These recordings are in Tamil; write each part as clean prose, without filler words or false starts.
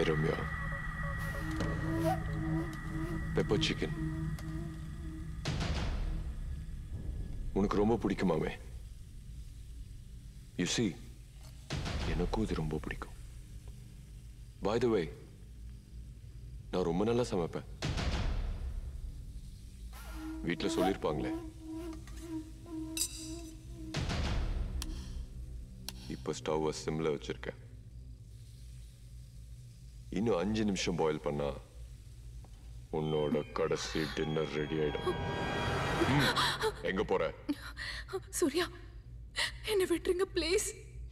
Hi Ramya. Pepper chicken. உனக்கு ரொம்ப பிடிக்குமாமே? You see, எனக்கும் இது ரொம்ப பிடிக்கும். By the way, நான் ரொம்ப நல்லா சமைப்பேன். வீட்ல சொல்லிருப்பாங்களே. இப்ப ஸ்டவ் சிம்ல வச்சிருக்கேன். இன்னும் 5 நிமிஷம் பாயில் பண்ணா உன்னோட கடைசி டின்னர் ரெடி ஆயிடும். எங்க போற? சூர்யா, என்ன விட்டுருங்க ப்ளீஸ்.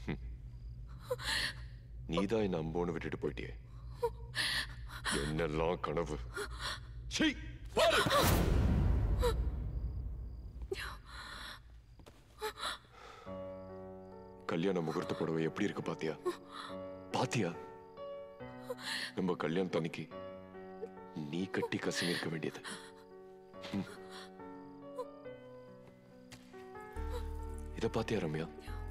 நீதான் என்ன அம்போன்னு விட்டுட்டு போயிட்டியே. என்னெல்லாம் கனவு. கல்யாண முகூர்த்த புடவை எப்படி இருக்கு பாத்தியா? பாத்தியா? நம்ம கல்யாணம் தனிக்கு நீ கட்டி கசிங்க இருக்க வேண்டியது. இத பாத்தியா ரம்யா?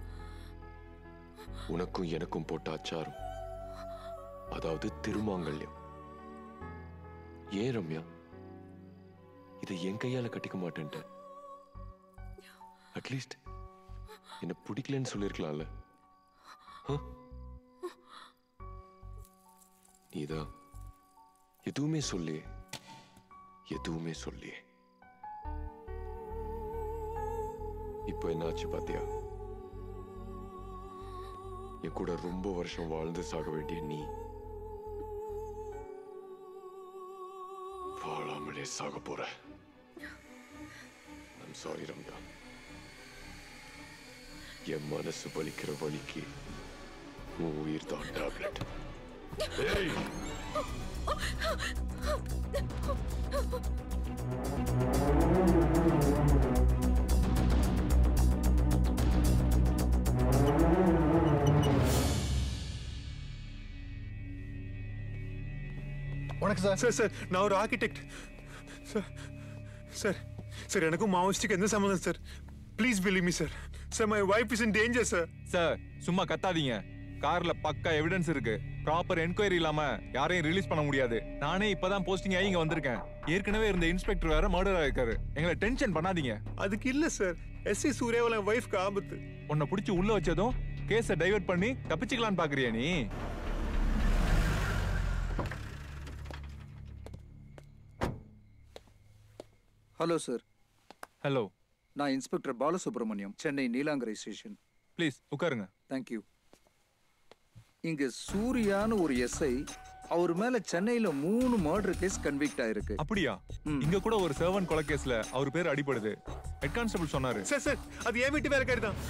உனக்கும் எனக்கும் போட்ட அச்சாரம், அதாவது திருமாங்கல்யம். ஏன் ரம்யா இதை என் கையால கட்டிக்க மாட்டேன்ட்ட? அட்லீஸ்ட் என்ன பிடிக்கலன்னு சொல்லிருக்கலாம்ல. நீதான் எதுவுமே சொல்லியே, எதுவுமே சொல்லியே. இப்போ என்னாச்சு பாத்தியா? என் கூட ரொம்ப வருஷம் வாழ்ந்து சாக வேண்டிய நீ வாழாமலே சாக போற. I'm sorry Ramya. என் மனசு வலிக்கிற வலிக்கு உன் உயிர் தான் டேப்லெட். வணக்கம் சார். சார் சார் நான் ஒரு ஆர்கிடெக்ட் சார். சார் சார் எனக்கும் மாவோயிஸ்டுக்கு எந்த சம்மந்தம் sir? Please believe me sir. Sir my wife is in danger sir. Sir சும்மா கத்தாதீங்க. கார்ல பக்கா எவிடன்ஸ் இருக்கு. ப்ராப்பர் என்கொயரி இல்லாம யாரையும் ரிலீஸ் பண்ண முடியாது. நானே இப்பதான் போஸ்டிங் ஆகி இங்க வந்திருக்கேன். ஏற்கனவே இருந்த இன்ஸ்பெக்டர் வேற மர்டர் ஆயிருக்காரு. எங்களை டென்ஷன் பண்ணாதீங்க. அதுக்கு இல்ல சார், எஸ்சி சூர்யாவால வைஃப்க்கு ஆபத்து. உன்னை பிடிச்சி உள்ள வச்சதும் கேஸை டைவர்ட் பண்ணி தப்பிச்சுக்கலான்னு பாக்குறியா நீ? Hello sir. ஹலோ, நான் inspector Balasubramaniam, Chennai Neelankarai station. Please உட்காருங்க. தேங்க்யூ. இங்க சூர்யான்னு ஒரு எஸ்ஐ, அவர் மேல சென்னையில 3 மர்டர் கேஸ் கன்விக்ட் ஆயிருக்கு. அப்படியா? இங்க கூட ஒரு சர்வன்ட் கொலை கேஸ்ல அவர் பேர் அடிபடுது. ஹெட் கான்ஸ்டபிள் சொன்னாரு. சார் சார் அது ஏன் வீட்டு வேலைக்காரி தான்.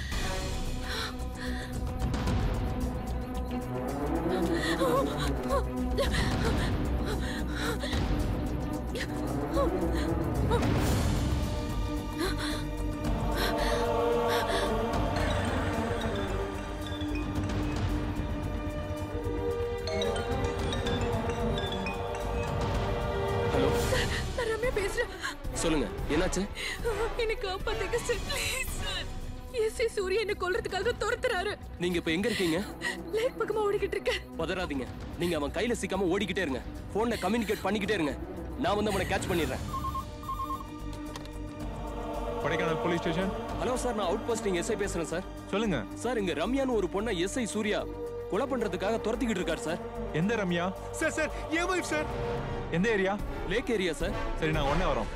ஹலோ, நான் ரம்யா பேசுறேன். சொல்லுங்க, என்னாச்சு? என்ன காப்பாத்துங்க sir, please sir. SI Surya என்ன கொல்றதுக்காக துரத்துறாரு. நீங்க இப்ப எங்க இருக்கீங்க? லேக் பக்கமா ஓடிக்கிட்டு இருக்கேன். பதறாதீங்க. நீங்க அவன் கையில சிக்காம ஓடிக்கிட்டே இருங்க. போன்ல கம்யூனிகேட் பண்ணிக்கிட்டே இருங்க. நான் வந்து அவனை கேட்ச் பண்ணிடுறேன். Kodaikanal police station. Hello sir, நான் அவுட் போஸ்டிங் எஸ்ஐ பேசுறேன் சார். சொல்லுங்க சார். இங்க ரம்யான்னு ஒரு பொண்ணை எஸ்ஐ சூர்யா கொலை பண்றதுக்காக துரத்திக்கிட்டு இருக்காரு சார். எந்த ரம்யா? சார் சார் ஏன் வைஃப் சார்? எந்த ஏரியா? Lake area sir. சரி, நான் உடனே வரோம்.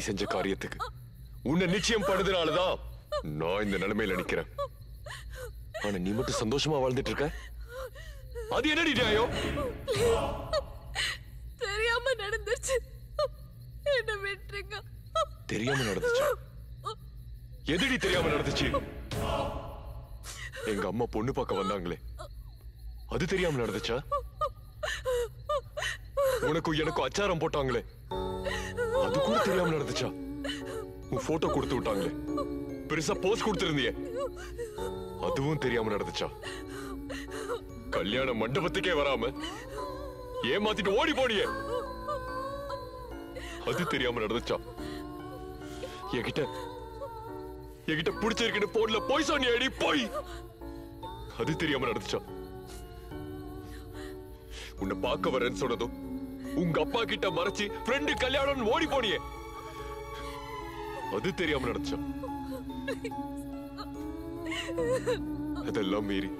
செஞ்ச காரியத்துக்கு உன்னை நிச்சயம் பண்ணதுனாலதான் நான் இந்த நிலைமையில நிக்கிறேன். ஆனா நீ மட்டும் சந்தோஷமா வாழ்ந்துட்டு இருக்க. அது என்னடி நியாயம்? தெரியாம நடந்துச்சு, என்ன விட்டுருங்க. தெரியாம நடந்துச்சு? எதுடி தெரியாம நடந்துச்சு? எங்க அம்மா பொண்ணு பார்க்க வந்தாங்களே, அது தெரியாம நடந்துச்சா? உனக்கும் எனக்கும் அச்சாரம் போட்டாங்களே, அது கூட தெரியாம நடந்துச்சா? உன் போட்டோ கொடுத்து விட்டாங்களே, பெருசா போஸ்ட் கொடுத்திருந்தியே, அதுவும் தெரியாம நடந்துச்சா? கல்யாண மண்டபத்துக்கே வராம ஏமாத்திட்டு ஓடி போனியே, அது தெரியாம நடந்துச்சா? என்கிட்ட பிடிச்சிருக்குன்னு போன்ல போய் சொன்னியடி, போய் அது தெரியாம நடந்துச்சா? உன்னை பார்க்க வரேன்னு சொன்னதும் உங்க அப்பா கிட்ட மறைச்சு ஃப்ரெண்டு கல்யாணம் ஓடி போனியே, அது தெரியாம நடந்துச்சா? அதெல்லாம் மீறி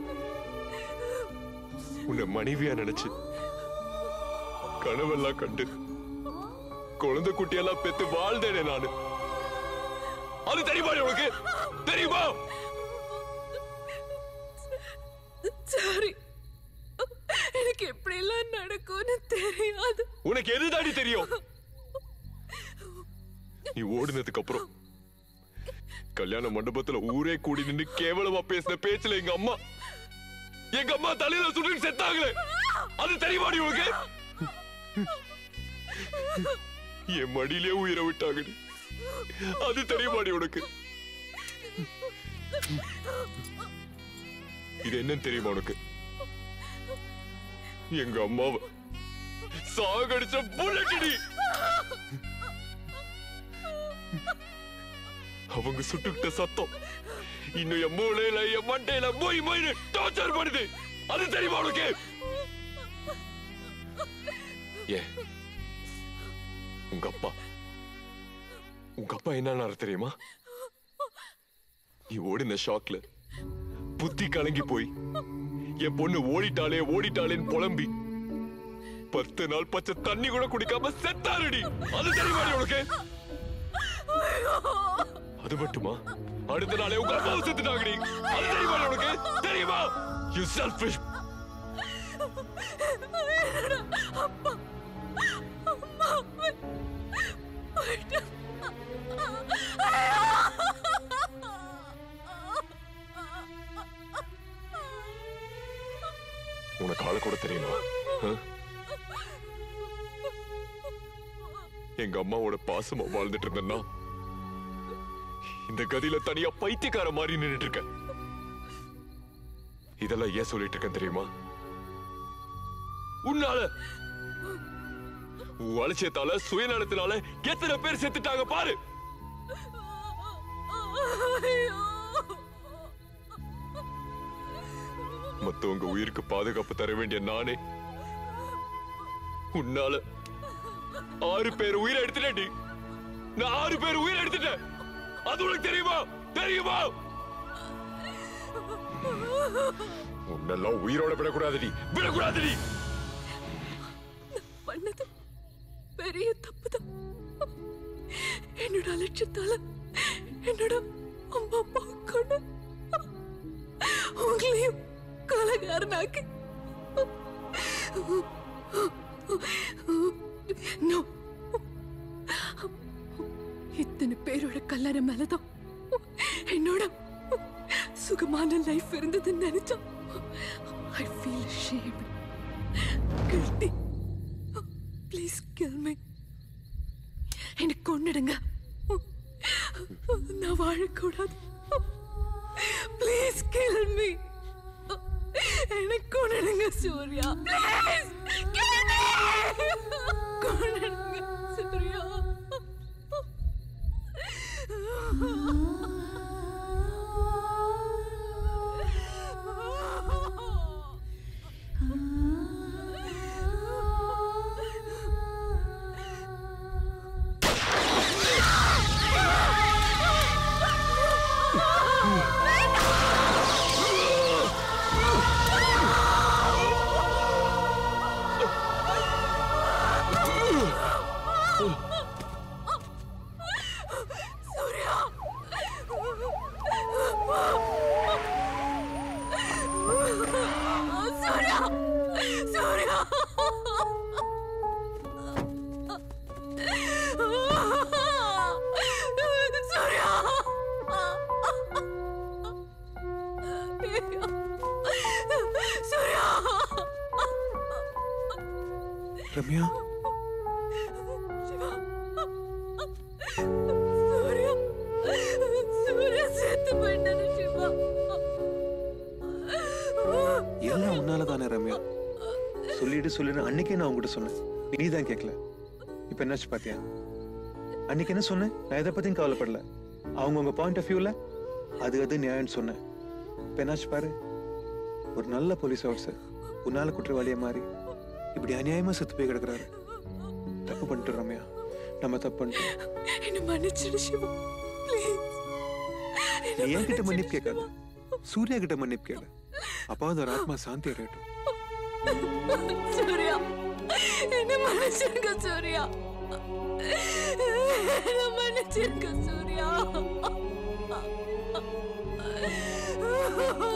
உன்னை மனைவியா நினைச்சு கனவெல்லாம் கண்டு குழந்தை குட்டியெல்லாம் பெத்து வாழ்ந்தேனே நானு, அது தெரியுமா உனக்கு? தெரியுமா? சாரி, எனக்கு எப்படி எல்லாம் நடக்கும்னு தெரியாது. உனக்கு எதுதாடி தெரியும்? நீ ஓடினதுக்கு அப்புறம் கல்யாண மண்டபத்துல ஊரே கூடி நின்று கேவலமா பேசின பேச்சுல எங்க அம்மா தலையில சுட்டு செத்தாங்களே, அது தெரியுமாடி உனக்கு? என் மடியிலே உயிரை விட்டாங்க, அது தெரியுமாடி உனக்கு? இது என்னன்னு தெரியுமா உனக்கு? எங்க அம்மாவை சாகடிச்ச புல்லட். அவங்க சுட்டுக்கிட்ட சத்தம் இன்னும் என் மூளையில என் மண்டையில மொய் மொய்னு டார்ச்சர் பண்ணுது, அது தெரியுமா உனக்கு? உங்க அப்பா என்ன தெரியுமா? நீ ஓடின ஷாக்ல புத்தி கலங்கி போய் என் பொண்ணு ஓடிட்டாளேன்னு புலம்பி 10 நாள் பச்சை தண்ணி கூட குடிக்காம செத்தாருடி, அது தெரியுமா உனக்கு? அது மட்டுமா, அடுத்த நாளே உங்க அம்மாவை செத்துட்டாங்கடி, அது தெரியுமா உனக்கு? தெரியுமா? You selfish. அப்பா உனக்கு ஆள கூட தெரியுமா? எங்க அம்மாவோட பாசமா வாழ்ந்துட்டு இருந்தேன்னா இந்த கதியில தனியா பைத்தியக்கார மாதிரி நின்னுட்டு இருக்க. இதெல்லாம் ஏன் சொல்லிட்டு இருக்கேன் தெரியுமா? உன்னால, அலட்சியத்தால, சுயநலத்தினால எத்தனை பேர் செத்துட்டாங்க பாரு. மத்தவங்க உயிருக்கு பாதுகாப்பு தர வேண்டிய நானே உன்னால 6 பேர் உயிரை எடுத்துட்டேன். நான் 6 பேர் உயிரை எடுத்துட்டேன், அது உனக்கு தெரியுமா? தெரியுமா? உன்னெல்லாம் உயிரோட விடக்கூடாதுடி. பண்ணது பெரிய தப்புதான். என்னோட அலட்சியத்தால என்னோட அம்மா அப்பா கொண்டு உங்களையும் கலகாரனாக்கி இத்தனை பேரோட கல்யாணம் மேலதான் என்னோட சுகமான லைஃப் இருந்ததுன்னு நினைச்சா I feel ashamed, guilty. Please kill me. என்னை கொன்னுடுங்க, நான் வாழக்கூடாது. Please kill me. என்னை கொன்னுடுங்க Surya, please kill me. கொன்னுடுங்க Surya. Surya Ramya Siva Surya Surya செத்து போயிட்டாரு சிவா எல்லாம் உன்னால தானே ரம்யா சொல்லிடு அன்னைக்கே நான் உங்ககிட்ட சொன்னேன் நீ தான் கேட்கல இப்ப என்னாச்சு பாத்தியா அன்னைக்கு என்ன சொன்னேன் நான் எதை பத்தியும் கவலைப்படல அவங்க உங்க பாயிண்ட் ஆஃப் வியூல அது நியாயம்னு சொன்னேன் இப்ப என்னாச்சு பாரு ஒரு நல்ல போலீஸ் ஆஃபீஸர் உன்னால குற்றவாளியா மாறி இப்படி அநியாயமா செத்து போய் கிடக்குறாரு தப்பு பண்ணிட்டு ரம்யா நம்ம தப்பு பண்ணிட்டோம் என்ன மன்னிச்சிடு சிவா ப்ளீஸ் நீ என்கிட்ட மன்னிப்பு கேட்காத சூர்யா கிட்ட மன்னிப்பு கேளு அப்பாவது ஒரு ஆத்மா சாந்தி அடையட்டும் சூர்யா என்ன மன்னிச்சிருங்க சூர்யா என்ன மன்னிச்சிருங்க சூர்யா